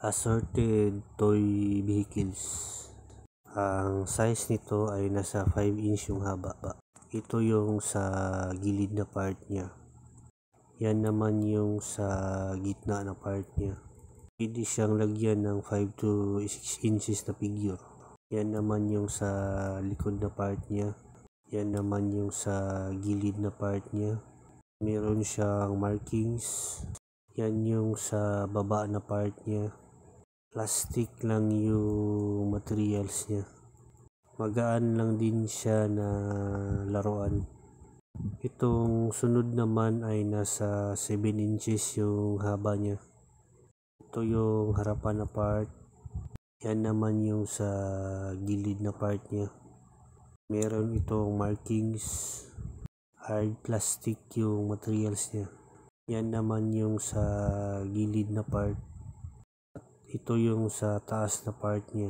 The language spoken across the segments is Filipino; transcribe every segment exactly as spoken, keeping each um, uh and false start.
Assorted toy vehicles. Ang size nito ay nasa five inch yung haba. Ito yung sa gilid na part niya. Yan naman yung sa gitna na part niya. Pwede siyang lagyan ng five to six inches na figure. Yan naman yung sa likod na part niya. Yan naman yung sa gilid na part niya. Meron siyang markings. Yan yung sa baba na part niya. Plastic lang yung materials niya. Magaan lang din siya na laruan. Itong sunod naman ay nasa seven inches yung haba niya. Ito yung harapan na part. Yan naman yung sa gilid na part niya. Meron itong markings. Hard plastic yung materials niya. Yan naman yung sa gilid na part. Ito yung sa taas na part niya.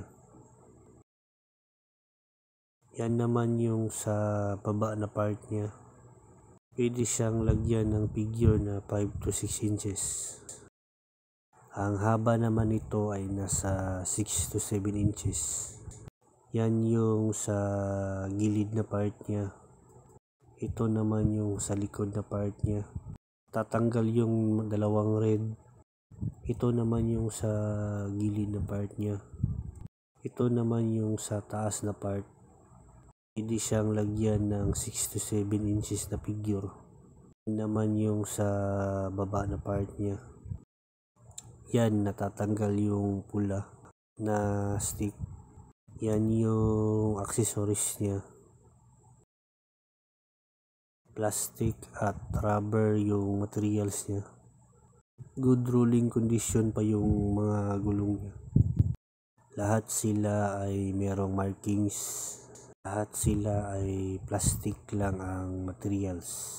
Yan naman yung sa baba na part niya. Pwede siyang lagyan ng figure na five to six inches. Ang haba naman nito ay nasa six to seven inches. Yan yung sa gilid na part niya. Ito naman yung sa likod na part niya. Tatanggal yung dalawang red. Ito naman yung sa gilid na part niya. Ito naman yung sa taas na part. Pwede siyang lagyan ng six to seven inches na figure. Yan naman yung sa baba na part niya. Yan, natatanggal yung pula na stick. Yan yung accessories niya. Plastic at rubber yung materials niya. Good rolling condition pa yung mga gulong niya. Lahat sila ay merong markings. Lahat sila ay plastic lang ang materials.